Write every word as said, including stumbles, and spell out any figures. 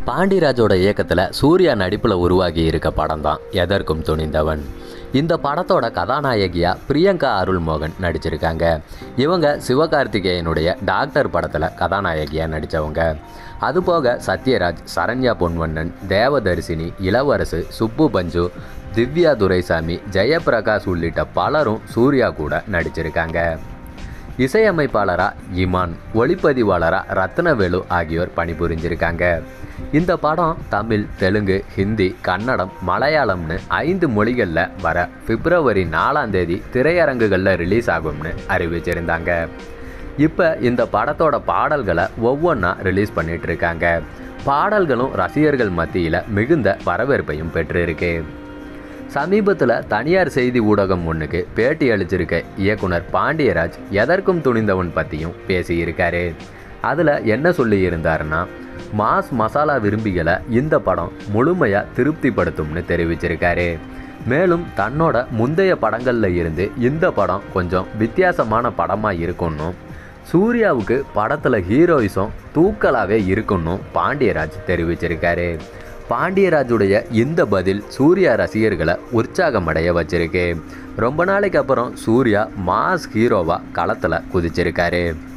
பாண்டியராஜோட இயக்கத்தில் சூர்யா நடிப்பில் உருவாகி இருக்க படம் தான் எதற்கும் துணிந்தவன். இந்த படத்தோட கதாநாயகியாக பிரியங்கா அருள்மோகன் நடிச்சிருக்காங்க. இவங்க சிவகார்த்திகேயனுடைய டாக்டர் படத்தில் கதாநாயகியாக நடித்தவங்க. அதுபோக சத்யராஜ், சரண்யா பொன்வண்ணன், தேவதர்சினி, இளவரசு, சுப்பு பஞ்சு, திவ்யா துரைசாமி, ஜெயபிரகாஷ் உள்ளிட்ட பலரும் சூர்யா கூட நடிச்சிருக்காங்க. இசையமைப்பாளராக இமான், ஒளிப்பதிவாளராக ரத்னவேலு ஆகியோர் பணிபுரிஞ்சிருக்காங்க. இந்த படம் தமிழ், தெலுங்கு, ஹிந்தி, கன்னடம், மலையாளம்னு ஐந்து மொழிகளில் வர பிப்ரவரி நாலாம் தேதி திரையரங்குகளில் ரிலீஸ் ஆகும்னு அறிவிச்சிருந்தாங்க. இப்போ இந்த படத்தோட பாடல்களை ஒவ்வொன்றா ரிலீஸ் பண்ணிட்டு இருக்காங்க. பாடல்களும் ரசிகர்கள் மத்தியில் மிகுந்த வரவேற்பையும் பெற்றிருக்கு. சமீபத்தில் தனியார் செய்தி ஊடகம் ஒன்றுக்கு பேட்டி அளிச்சிருக்க இயக்குனர் பாண்டியராஜ் எதற்கும் துணிந்தவன் பற்றியும் பேசியிருக்காரு. அதில் என்ன சொல்லியிருந்தாருன்னா, மாஸ் மசாலா விரும்பிகளை இந்த படம் முழுமையாக திருப்திப்படுத்தும்னு தெரிவிச்சிருக்காரு. மேலும் தன்னோட முந்தைய படங்களில் இருந்து இந்த படம் கொஞ்சம் வித்தியாசமான படமாக இருக்குன்னு, சூர்யாவுக்கு படத்தில் ஹீரோயிசம் தூக்கலாகவே இருக்குன்னு பாண்டியராஜ் தெரிவிச்சிருக்காரு. பாண்டியராஜுடைய இந்த பதில் சூர்யா ரசிகர்களை உற்சாகமடைய வச்சிருக்கு. ரொம்ப நாளைக்கு அப்புறம் சூர்யா மாஸ் ஹீரோவாக களத்தில் குதிச்சிருக்காரு.